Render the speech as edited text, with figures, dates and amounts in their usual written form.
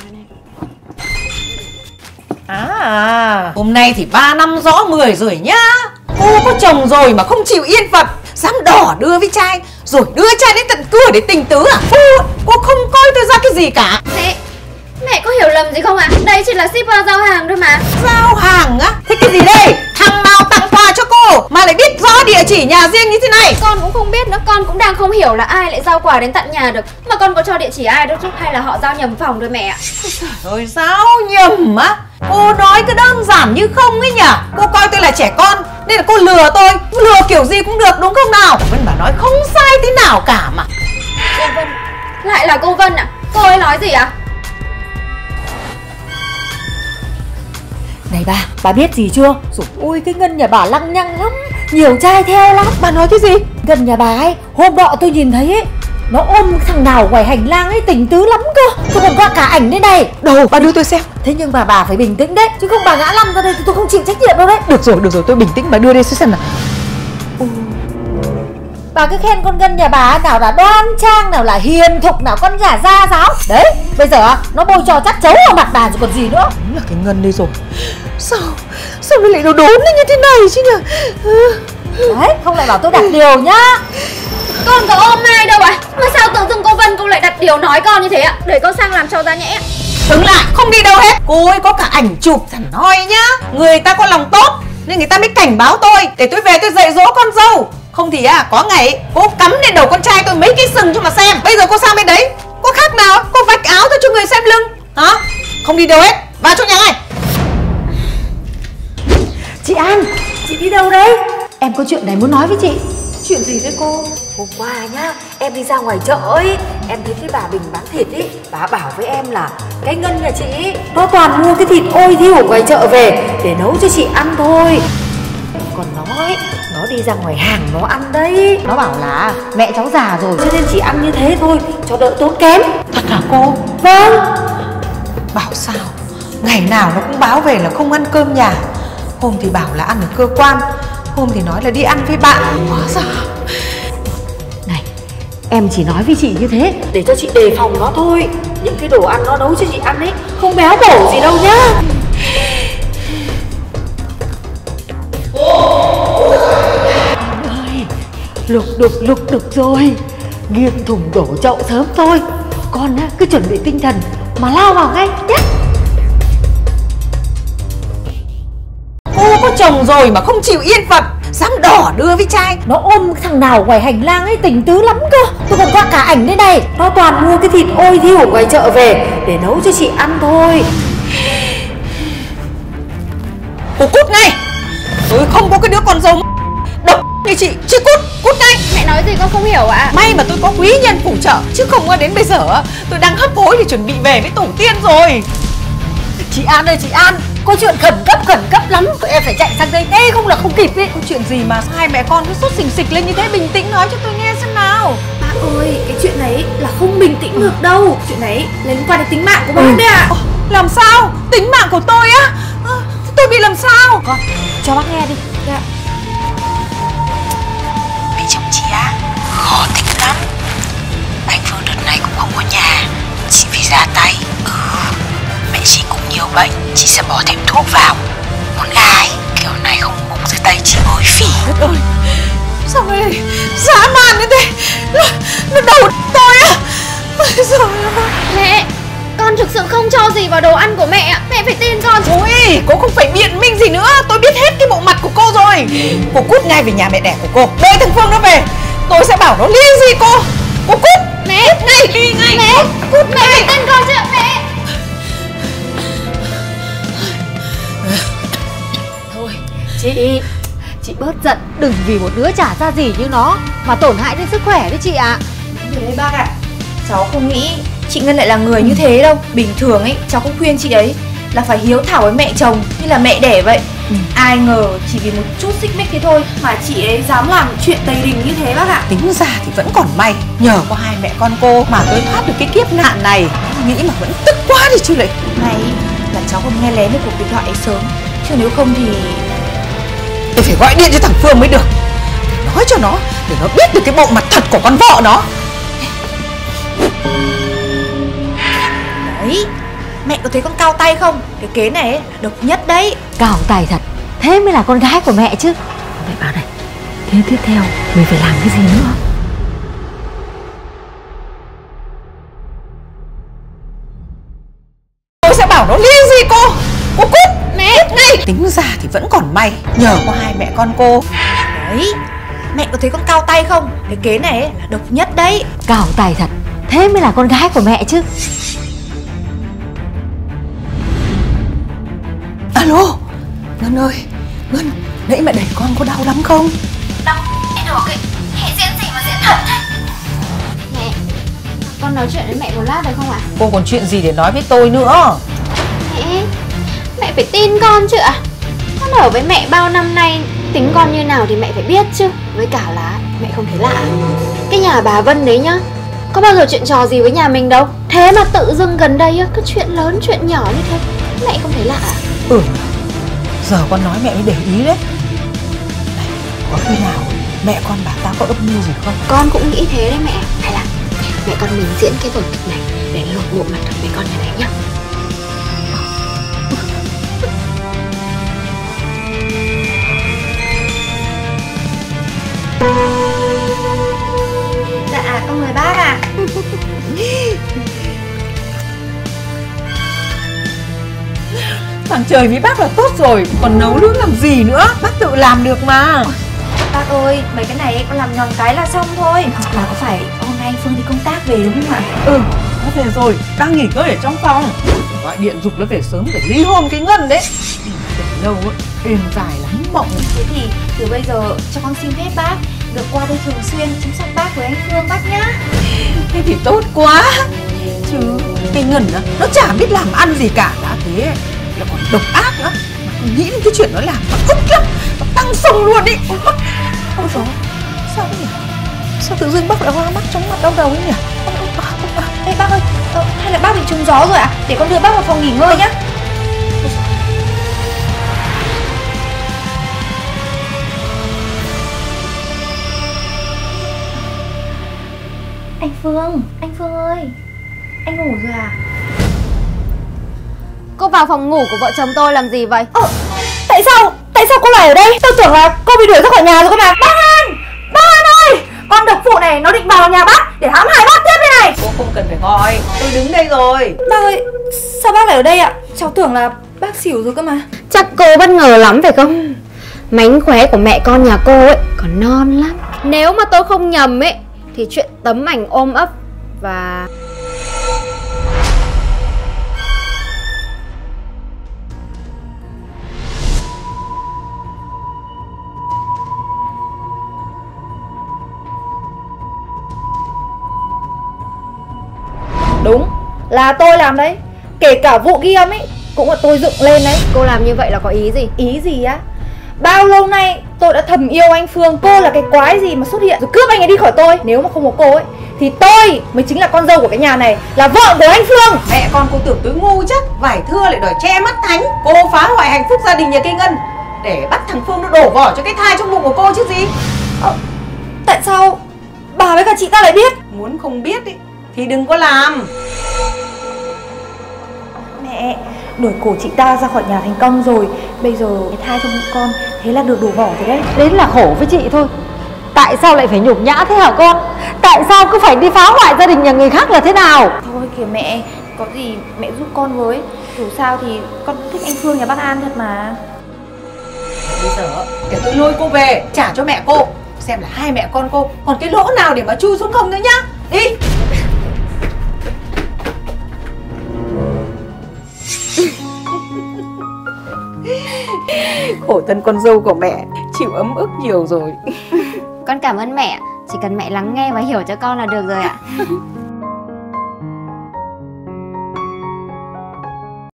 À, hôm nay thì 3 năm rõ người rồi nhá. Cô có chồng rồi mà không chịu yên phận, dám đỏ đưa với trai, rồi đưa trai đến tận cửa để tình tứ à? Cô không coi tôi ra cái gì cả. Mẹ có hiểu lầm gì không ạ? Đây chỉ là shipper giao hàng thôi mà. Giao hàng á? Thế cái gì đây? Thằng nào tặng quà cho cô mà lại biết rõ địa chỉ nhà riêng như thế này? Con cũng không biết nữa, con cũng đang không hiểu là ai lại giao quà đến tận nhà được. Mà con có cho địa chỉ ai đâu chứ, hay là họ giao nhầm phòng rồi mẹ ạ? Trời sao nhầm á? Cô nói cứ đơn giản như không ấy nhỉ? Cô coi tôi là trẻ con nên là cô lừa tôi. Lừa kiểu gì cũng được đúng không nào? Vân bà nói không sai tí nào cả mà. Cô Vân, lại là cô Vân ạ? Cô ấy nói gì ạ? Này bà biết gì chưa? Rồi ôi cái Ngân nhà bà lăng nhăng lắm, nhiều trai theo lắm. Bà nói cái gì? Ngân nhà bà ấy, hôm nọ tôi nhìn thấy ấy, nó ôm thằng nào ngoài hành lang ấy tình tứ lắm cơ. Tôi còn qua cả ảnh đây này. Đâu, bà đưa tôi xem. Thế nhưng bà phải bình tĩnh đấy, chứ không bà ngã lăn ra đây thì tôi không chịu trách nhiệm đâu đấy. Được rồi, tôi bình tĩnh, bà đưa đây xem nào. Bà cứ khen con Ngân nhà bà nào là đoan trang, nào là hiền thục, nào con nhà gia giáo. Đấy, bây giờ nó bôi trò chắt chấu vào mặt bà rồi còn gì nữa. Đúng là cái Ngân đây rồi. Sao nó lại đổ đốn như thế này chứ nhỉ? Đấy, không lại bảo tôi đặt điều nhá. Con có ôm ai đâu ạ? Mà sao tự dưng cô Vân cô lại đặt điều nói con như thế ạ? Để con sang làm cho ra nhẽ. Đứng lại, không đi đâu hết. Cô ấy có cả ảnh chụp thẳn hoi nhá. Người ta có lòng tốt nên người ta mới cảnh báo tôi để tôi về tôi dạy dỗ con dâu. Không thì có ngày cô cắm lên đầu con trai tôi mấy cái sừng cho mà xem. Bây giờ cô sang bên đấy có khác nào cô vạch áo thôi cho người xem lưng hả? Không đi đâu hết, vào trong nhà này. Chị An, chị đi đâu đấy? Em có chuyện này muốn nói với chị. Chuyện gì đấy cô? Hôm qua nhá, em đi ra ngoài chợ ấy, em thấy cái bà Bình bán thịt ấy, bà bảo với em là cái Ngân nhà chị ấy, nó toàn mua cái thịt ôi thiêu ở ngoài chợ về để nấu cho chị ăn thôi. Còn nó ấy, nó đi ra ngoài hàng nó ăn đấy. Nó bảo là mẹ cháu già rồi cho nên chỉ ăn như thế thôi, cho đỡ tốn kém. Thật hả cô? Vâng. Bảo sao ngày nào nó cũng báo về là không ăn cơm nhà. Hôm thì bảo là ăn ở cơ quan, hôm thì nói là đi ăn với bạn. Hóa ra này, em chỉ nói với chị như thế để cho chị đề phòng nó thôi. Những cái đồ ăn nó nấu cho chị ăn ấy không béo bổ gì đâu nhá. Ơi, lục được rồi. Nghiêng thùng đổ chậu sớm thôi. Con á, cứ chuẩn bị tinh thần mà lao vào ngay nhé. Cô có chồng rồi mà không chịu yên phận, dám đỏ đưa với trai. Nó ôm thằng nào ngoài hành lang ấy tình tứ lắm cơ. Tôi còn qua cả ảnh đây này. Nó toàn mua cái thịt ôi thiêu ở ngoài chợ về để nấu cho chị ăn thôi. Cô cút ngay. Tôi không có cái đứa con dâu độc như chị cút ngay. Mẹ nói gì con không hiểu ạ? May mà tôi có quý nhân phù trợ, chứ không đến bây giờ tôi đang hấp hối để chuẩn bị về với tổ tiên rồi. Chị An ơi chị An, có chuyện khẩn cấp lắm, tụi em phải chạy sang đây ngay không là không kịp ấy. Có chuyện gì mà hai mẹ con cứ sốt xình xịch lên như thế? Bình tĩnh nói cho tôi nghe xem nào. Bác ơi, cái chuyện này là không bình tĩnh được đâu. Chuyện này liên quan đến tính mạng của bác đấy ạ. Làm sao? Tính mạng của tôi á? Tôi bị làm sao? Con, cho bác nghe đi. Dạ. Mẹ chồng chị á, khó tính lắm. Anh Phương đợt này cũng không có nhà, chị phải ra tay. Mẹ chị cũng nhiều bệnh, chị sẽ bỏ thêm thuốc vào. Con gái kiểu này không bụng dưới tay chị ôi phỉ. Đất ơi, sao nó lại dã man như thế? Nó đầu tôi á. Mẹ, con thực sự không cho gì vào đồ ăn của mẹ ạ. Mẹ phải tin con. Ôi, cô không phải biện minh gì nữa. Tôi biết hết cái bộ mặt của cô rồi. Cô cút ngay về nhà mẹ đẻ của cô. Đợi thằng Phương nó về, tôi sẽ bảo nó ly gì cô. Cô cút. Mẹ, cút ngay. Đi ngay. Mẹ, cút mẹ phải tin con chứ mẹ. Thôi, chị bớt giận, đừng vì một đứa chả ra gì như nó mà tổn hại đến sức khỏe đấy chị ạ. Đấy bác ạ, cháu không nghĩ chị Ngân lại là người như thế đâu. Bình thường ấy, cháu cũng khuyên chị ấy là phải hiếu thảo với mẹ chồng như là mẹ đẻ vậy. Ai ngờ chỉ vì một chút xích mích thế thôi mà chị ấy dám làm chuyện tày đình như thế bác ạ. Tính ra thì vẫn còn may, nhờ có hai mẹ con cô mà tôi thoát được cái kiếp nạn này. Nghĩ mà vẫn tức quá đi chứ lại. May là cháu không nghe lén được cuộc điện thoại ấy sớm, chứ nếu không thì tôi phải gọi điện cho thằng Phương mới được, để nói cho nó, để nó biết được cái bộ mặt thật của con vợ nó. đấy, Mẹ có thấy con cao tay không? Cái kế này ấy, độc nhất đấy. Cao tài thật, thế mới là con gái của mẹ chứ. Mẹ bảo này, thế tiếp theo mình phải làm cái gì nữa? Tôi sẽ bảo nó ly gì cô cút mẹ ngay. Tính ra thì vẫn còn may, nhờ có hai mẹ con cô. Đấy, mẹ có thấy con cao tay không? Cái kế này ấy, độc nhất đấy. Cao tài thật, thế mới là con gái của mẹ chứ. Alo, Ngân ơi, Ngân, nãy mẹ đẩy con có đau lắm không? Đau, mẹ được ấy, mẹ diễn gì mà diễn thật thế? Mẹ, con nói chuyện với mẹ một lát được không ạ? Cô còn chuyện gì để nói với tôi nữa? Mẹ phải tin con chứ ạ. Con ở với mẹ bao năm nay, tính con như nào thì mẹ phải biết chứ. Với cả là mẹ không thấy lạ. Cái nhà bà Vân đấy nhá, có bao giờ chuyện trò gì với nhà mình đâu. Thế mà tự dưng gần đây á, cứ chuyện lớn chuyện nhỏ như thế, mẹ không thấy lạ à? Ừ, giờ con nói mẹ mới để ý đấy. Này, có khi nào mẹ con bà ta có âm mưu gì không? Con cũng nghĩ thế đấy mẹ. Hay là mẹ con mình diễn cái vở kịch này để lột bộ mặt thật với con nhà đấy nhá. Dạ, con mời bác ạ. Thằng trời với bác là tốt rồi, còn nấu nướng làm gì nữa, bác tự làm được mà. Bác ơi, mấy cái này con làm nhòn cái là xong thôi. Mà có phải hôm nay anh Phương đi công tác về đúng không ạ? Ừ, nó về rồi, đang nghỉ ngơi ở trong phòng. Gọi điện giục nó về sớm để ly hôn cái Ngân đấy. Để lâu ấy, êm dài lắm mộng. Thế thì từ bây giờ cho con xin phép bác được qua đây thường xuyên chăm sóc bác với anh Phương bác nhá. Thế thì tốt quá. Chứ cái Ngân á, nó chả biết làm ăn gì cả. Đã thế là còn độc ác nữa. Mà cứ nghĩ đến cái chuyện nó làm nó ức lắm, nó tăng sông luôn ý. Ôi dồi, sao nhỉ? Sao tự dưng bác lại hoa mắt trong mắt đau đầu ấy nhỉ? Ê bác ơi, hay là bác bị trúng gió rồi ạ? Để con đưa bác vào phòng nghỉ ngơi nhá. Anh Phương ơi, anh ngủ rồi à? Cô vào phòng ngủ của vợ chồng tôi làm gì vậy? Tại sao cô lại ở đây? Tôi tưởng là cô bị đuổi ra khỏi nhà rồi cơ mà. Bác An ơi, con độc phụ này nó định vào nhà bác để hãm hại bác tiếp đây này. Cô không cần phải gọi, tôi đứng đây rồi. Bác ơi, sao bác lại ở đây ạ? Cháu tưởng là bác xỉu rồi cơ mà. Chắc cô bất ngờ lắm phải không? Mánh khóe của mẹ con nhà cô ấy còn non lắm. Nếu mà tôi không nhầm ấy thì chuyện tấm ảnh ôm ấp và Đúng, là tôi làm đấy. Kể cả vụ ghi âm ấy cũng là tôi dựng lên đấy. cô làm như vậy là có ý gì? Ý gì á? Bao lâu nay tôi đã thầm yêu anh Phương. Cô là cái quái gì mà xuất hiện rồi cướp anh ấy đi khỏi tôi. Nếu mà không có cô ấy thì tôi mới chính là con dâu của cái nhà này, là vợ của anh Phương. Mẹ con cô tưởng tôi ngu chắc, vải thưa lại đòi che mắt thánh. Cô phá hoại hạnh phúc gia đình nhà cây Ngân để bắt thằng Phương nó đổ vỏ cho cái thai trong bụng của cô chứ gì. Tại sao bà với cả chị ta lại biết? Muốn không biết ý, thì đừng có làm. Mẹ, đuổi cổ chị ta ra khỏi nhà thành công rồi. Bây giờ cái thai trong bụng con thế là được đổ vỏ rồi đấy. Đến là khổ với chị thôi. Tại sao lại phải nhục nhã thế hả con? Tại sao cứ phải đi phá hoại gia đình nhà người khác là thế nào? Thôi kìa mẹ, có gì mẹ giúp con với. Dù sao thì con thích anh Phương nhà bác An thật mà. Bây giờ để tôi lôi cô về trả cho mẹ cô, xem là hai mẹ con cô còn cái lỗ nào để mà chui xuống không nữa nhá. Đi. Khổ thân con dâu của mẹ, chịu ấm ức nhiều rồi. Con cảm ơn mẹ. Chỉ cần mẹ lắng nghe và hiểu cho con là được rồi ạ.